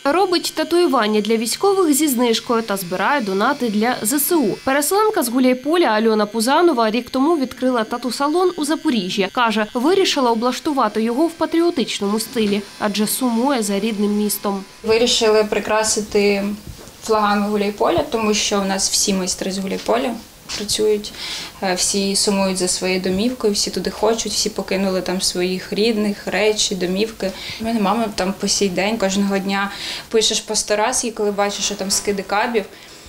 Робить татуювання для військових зі знижкою та збирає донати для ЗСУ. Переселенка з Гуляйполя Альона Пузанова рік тому відкрила тату-салон у Запоріжжі. Каже, вирішила облаштувати його в патріотичному стилі, адже сумує за рідним містом. Вирішили прикрасити флагами Гуляйполя, тому що у нас всі майстри з Гуляйполя працюють, всі сумують за своєю домівкою, всі туди хочуть, всі покинули там своїх рідних, речі, домівки. У мене мама там по сей день, кожного дня пишеш постораз, і коли бачиш, що там скиди кабів,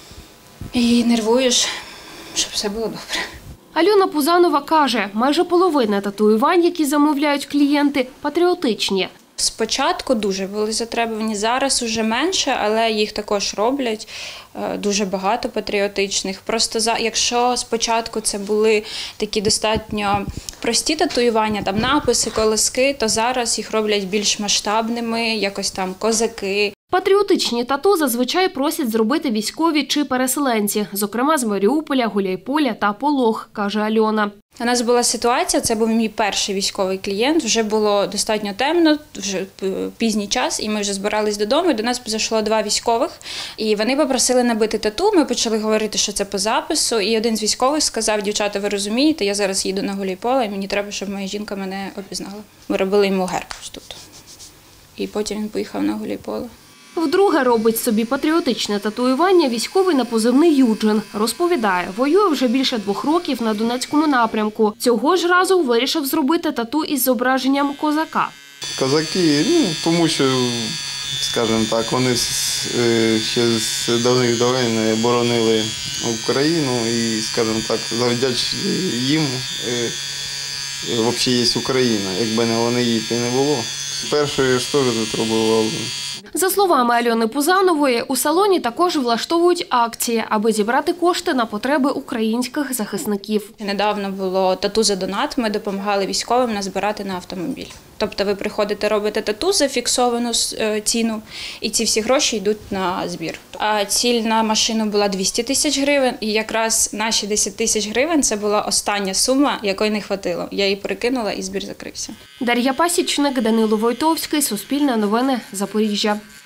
і нервуєш, щоб все було добре. Альона Пузанова каже, майже половина татуювань, які замовляють клієнти, патріотичні. Спочатку дуже були затребувані, зараз вже менше, але їх також роблять дуже багато патріотичних. Просто якщо спочатку це були такі достатньо прості татуювання, там написи, колоски, то зараз їх роблять більш масштабними, якось там козаки. Патріотичні тату зазвичай просять зробити військові чи переселенці, зокрема з Маріуполя, Гуляйполя та Полог, каже Альона. У нас була ситуація, це був мій перший військовий клієнт, вже було достатньо темно, вже пізній час, і ми вже збирались додому, і до нас зайшло 2 військових, і вони попросили набити тату, ми почали говорити, що це по запису, і один з військових сказав: дівчата, ви розумієте, я зараз їду на Гуляйполе, і мені треба, щоб моя жінка мене опізнала. Ми робили йому герб тут, і потім він поїхав на Гуляйполе. Вдруге робить собі патріотичне татуювання військовий на позивний Юджин. Розповідає, воює вже більше 2 років на Донецькому напрямку. Цього ж разу вирішив зробити тату із зображенням козака. Козаки, тому що, скажімо так, вони ще з давних давен боронили Україну і, скажімо так, завдячуючи їм взагалі є Україна. Якби не вони, її б і не було. Першою ж теж тут робив. За словами Альони Пузанової, у салоні також влаштовують акції, аби зібрати кошти на потреби українських захисників. Недавно було тату за донат, ми допомагали військовим назбирати на автомобіль. Тобто ви приходите, робите тату за фіксовану ціну, і ці всі гроші йдуть на збір. А ціль на машину була 200 тисяч гривень, і якраз наші 10 тисяч гривень – це була остання сума, якої не хватило. Я її перекинула, і збір закрився. Дар'я Пасічник, Данило Войтовський, Суспільне новини, Запоріжжя.